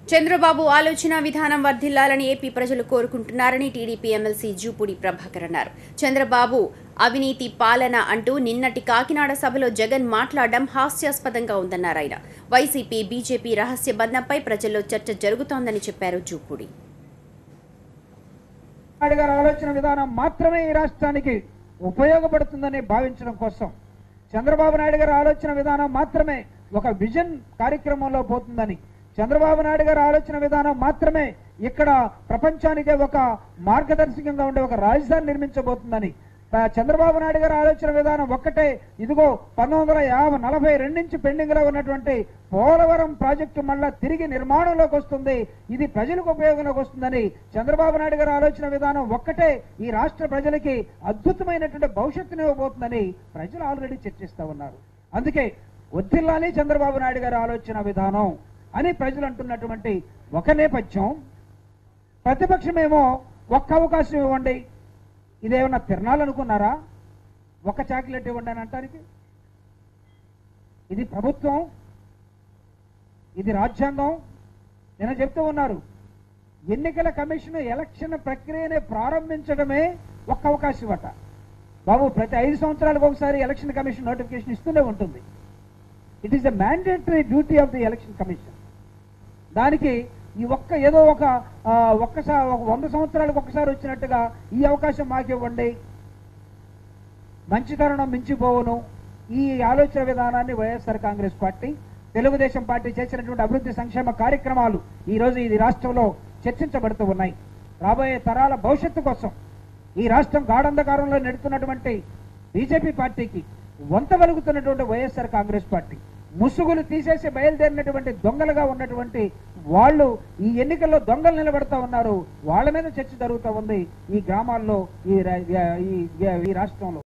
చంద్రబాబు ఆలోచన విధానం వర్ధిల్లాలని ఏపీ ప్రజలు కోరుకుంటున్నారని టీడీపీ ఎమ్మెల్సీ జూపూడి ప్రభాకర్ అన్నారు. చంద్రబాబు అవినీతి పాలన అంటూ నిన్నటి కాకినాడ సభలో జగన్ మాట్లాడడం హాస్యాస్పదంగా ఉందన్నారు ఆయన. వైసీపీ బీజేపీ రహస్య బంధంపై ప్రజల్లో చర్చ జరుగుతోందని చెప్పారు జూపూడి. ఆలోచన విధానం మాత్రమే ఈ రాష్ట్రానికి ఉపయోగపడుతుందని భావించడం కోసం, చంద్రబాబు నాయుడు గారి ఆలోచన విధానం మాత్రమే ఒక విజన్ కార్యక్రమంలో పోతుందని, చంద్రబాబు నాయుడు గారి ఆలోచన విధానం మాత్రమే ఇక్కడ ప్రపంచానికే ఒక మార్గదర్శకంగా ఉండే ఒక రాజధాని నిర్మించబోతుందని, చంద్రబాబు నాయుడు గారి ఆలోచన విధానం ఒక్కటే ఇదిగో 1942 నుంచి పెండింగ్ లో ఉన్నటువంటి పోలవరం ప్రాజెక్టు మళ్ళా తిరిగి నిర్మాణంలోకి వస్తుంది, ఇది ప్రజలకు ఉపయోగంలోకి వస్తుందని, చంద్రబాబు నాయుడు గారి ఆలోచన విధానం ఒక్కటే ఈ రాష్ట్ర ప్రజలకి అద్భుతమైనటువంటి భవిష్యత్తుని ఇవ్వబోతుందని ప్రజలు ఆల్రెడీ చర్చిస్తూ ఉన్నారు. అందుకే వర్ధిల్లాలి చంద్రబాబు నాయుడు గారి ఆలోచన విధానం అని ప్రజలు అంటున్నటువంటి ఒక నేపథ్యం, ప్రతిపక్షమేమో ఒక్క అవకాశం ఇవ్వండి, ఇదేమన్నా తిరణాలనుకున్నారా, ఒక చాక్లెట్ ఇవ్వండి అని అంటానికి? ఇది ప్రభుత్వం, ఇది రాజ్యాంగం. నేను చెప్తూ ఉన్నారు, ఎన్నికల కమిషన్ ఎలక్షన్ ప్రక్రియని ప్రారంభించడమే ఒక్క అవకాశం ఇవ్వట. బాబు, ప్రతి 5 సంవత్సరాలకు ఒకసారి ఎలక్షన్ కమిషన్ నోటిఫికేషన్ ఇస్తూనే ఉంటుంది. It is the mandatory duty of the election commission. దానికి ఈ ఏదో ఒక్కసారి 100 సంవత్సరాలకు ఒకసారి వచ్చినట్టుగా ఈ అవకాశం మాకు ఇవ్వండి, మంచి తరుణం మించిపోవును, ఈ ఆలోచన విధానాన్ని వైఎస్ఆర్ కాంగ్రెస్ పార్టీ, తెలుగుదేశం పార్టీ చేసినటువంటి అభివృద్ధి సంక్షేమ కార్యక్రమాలు ఈరోజు ఈ రాష్ట్రంలో చర్చించబడుతూ ఉన్నాయి. రాబోయే తరాల భవిష్యత్తు కోసం ఈ రాష్ట్రం గాఢంధకారంలో నెడుతున్నటువంటి బీజేపీ పార్టీకి వంత వెలుగుతున్నటువంటి వైఎస్ఆర్ కాంగ్రెస్ పార్టీ, ముసుగులు తీసేసి బయలుదేరినటువంటి దొంగలుగా ఉన్నటువంటి వాళ్ళు ఈ ఎన్నికల్లో దొంగలు నిలబడతా ఉన్నారు. వాళ్ళ మీద చర్చ జరుగుతూ ఉంది ఈ గ్రామాల్లో, ఈ రాష్ట్రంలో.